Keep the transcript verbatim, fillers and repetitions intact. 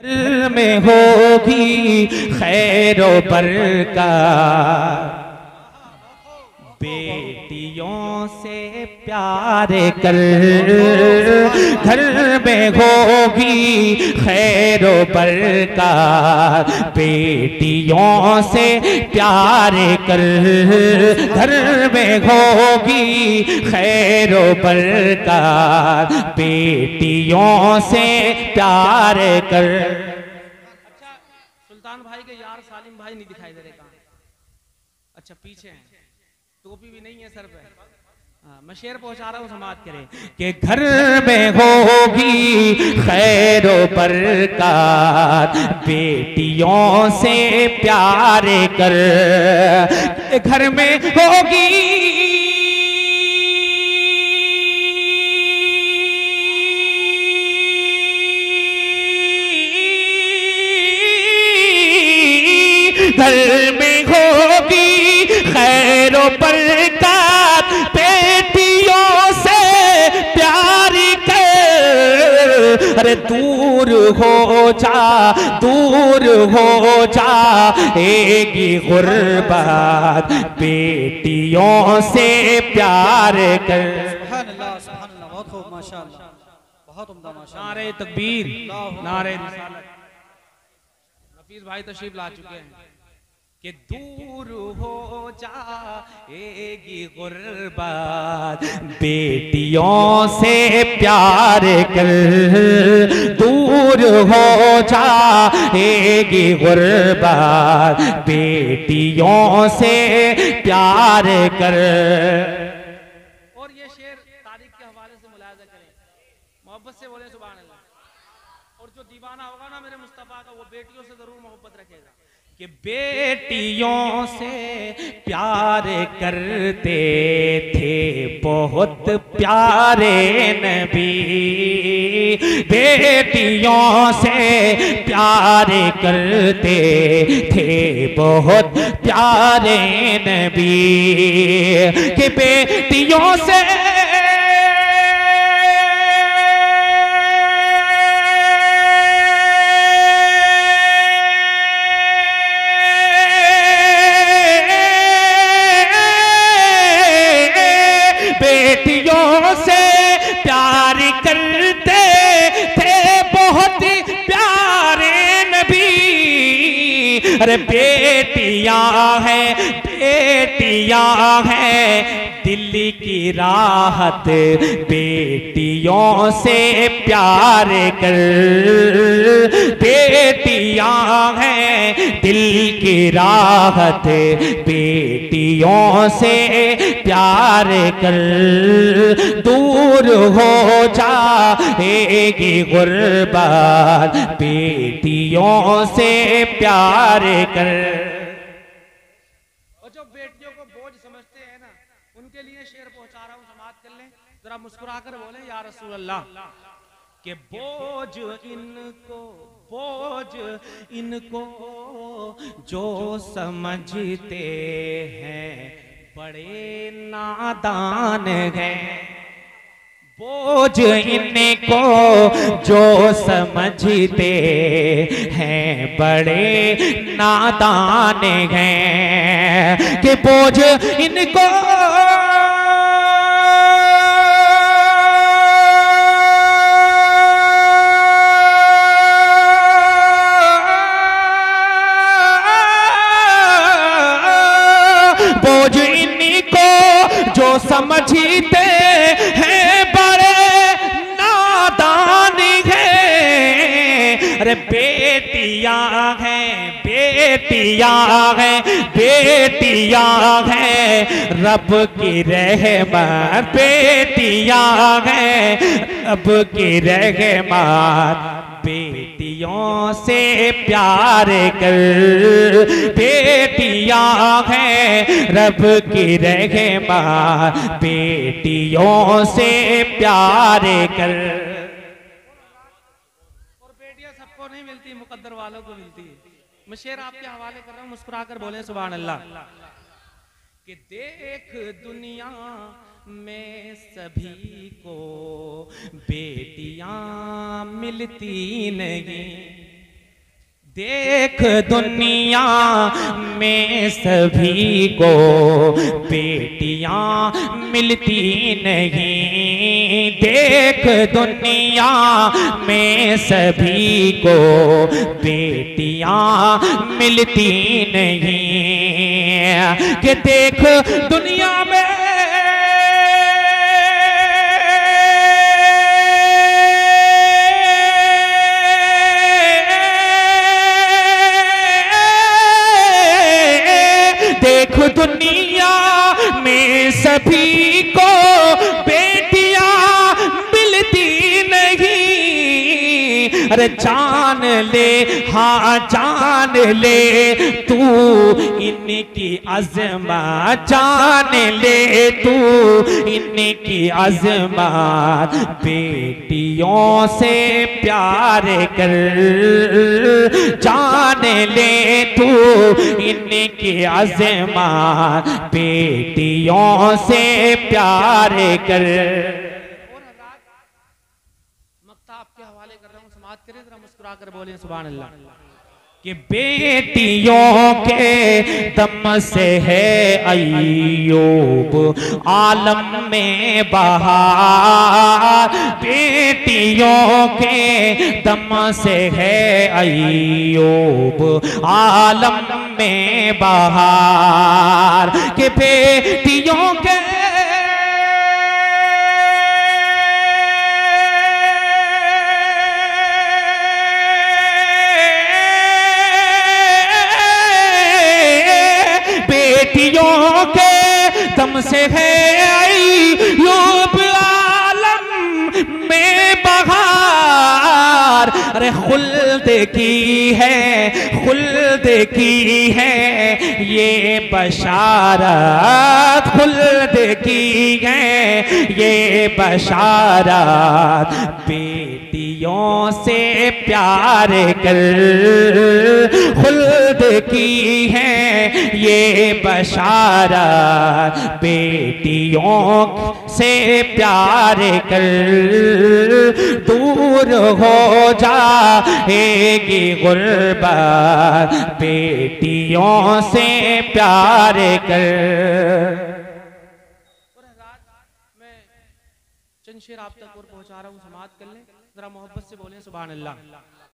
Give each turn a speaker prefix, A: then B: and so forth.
A: में होगी खैरो बरकत, बेटियों से प्यार कर, घर में होगी खैरो बरकत, बेटियों से प्यार कर, घर में होगी खैरो बरकत, बेटियों से प्यार कर।
B: अच्छा, सुल्तान भाई के यार सालिम भाई नहीं दिखाई दे रहे कहाँ? अच्छा पीछे हैं, टोपी भी नहीं है सर पे। हाँ, मैं शेर पहुंचा रहा हूँ, समाज करे
A: कि घर में होगी खैरो बरकत, बेटियों से प्यार कर, घर में होगी घर में होगी खैरो बरकत, बेटियों से प्यार कर, अरे दूर हो जा दूर हो जा एगी गुर्बत, बेटियों से प्यार कर।
C: सुभान अल्लाह, सुभान अल्लाह, बहुत खूब, माशाअल्लाह, बहुत उम्दा, माशाअल्लाह।
B: नारे तकबीर, नारे रिसालत। नफीस भाई तशरीफ ला चुके हैं कि दूर हो जाएगी गुर्बत,
A: बेटियों से प्यार कर, दूर हो जाएगी गुर्बत, बेटियों से प्यार कर।
B: और ये शेर तारीख के हवाले से मुलाहिजा करें, मोहब्बत से बोले सुभान अल्लाह। और जो दीवाना होगा ना मेरे मुस्तफा का, वो बेटियों से जरूर मोहब्बत रखेगा।
A: कि बेटियों से प्यार करते थे बहुत प्यारे नबी, बेटियों से प्यार करते थे बहुत प्यारे नबी, कि बेटियों से बेटियों से प्यार करते थे बहुत प्यारे नबी, अरे बेटियां हैं बेटियां हैं दिल की राहत, बेटियों से प्यार कर, बेटियां हैं दिल की राहत, बेटियों से प्यार कर, दूर हो जाएगी गुर्बत, बेटियों से प्यार कर।
B: और जो बेटियों को बोझ समझते हैं ना, उनके लिए शेर पहुंचा रहा हूं, समाज कर लें, जरा मुस्कुरा कर बोले या रसूल अल्लाह। कि बोझ इनको बोझ इनको जो समझते हैं बड़े नादान हैं, बोझ इनको जो समझते हैं बड़े नादान हैं, कि बोझ इनको बोझ इनको जो समझते हैं बड़े नादान हैं, अरे बेटियां हैं बेटियां हैं बेटियां हैं रब की रहमत, बेटियां हैं रब की रहमत, बेटियों से प्यार कर, बेटियां हैं रब की रहमत, बेटियों से प्यार कर। और बेटियां सबको नहीं मिलती, मुकद्दर वालों को मिलती है। मैं शेर आपके हवाले कर रहा हूँ, मुस्कुरा कर बोले सुभान अल्लाह। कि देख दुनिया में सभी को बेटियां मिलती नहीं,
A: देख दुनिया में सभी को बेटियां मिलती नहीं, देख दुनिया में सभी को बेटियां मिलती नहीं, कि देख दुनिया में देख दुनिया में सभी को बेटियां मिलती नहीं। अरे जान ले, हाँ जान ले तू इनकी अज़मत, जान ले तू इनकी अज़मत, बेटियों से प्यार कर, जान ले तू इनकी अज़मत, बेटियों से प्यार कर।
B: मक्ता आपके हवाले कर रहा हूँ, समाअत करें जरा, मुस्कुरा कर बोलें सुभान अल्लाह।
A: कि बेटियों के दम से है अय्यूब आलम में बहार, बेटियों के दम से है अय्यूब आलम में बहार, कि बेटियों के बेटियों के दम से है अय्यूब आलम में बहार। अरे खुल्द की है, खुल्द की है ये बशारत, खुल्द की है ये बशारत, बेटियों से प्यार कर, खुल्द की है ये बशारत, बेटियों से प्यार कर, दूर हो जाएगी गुर्बत, बेटियों से प्यार कर।
B: मैं चंद शेर आप तक और पहुंचा रहा हूँ, समाअत कर लें जरा, मोहब्बत से बोलें सुभान अल्लाह।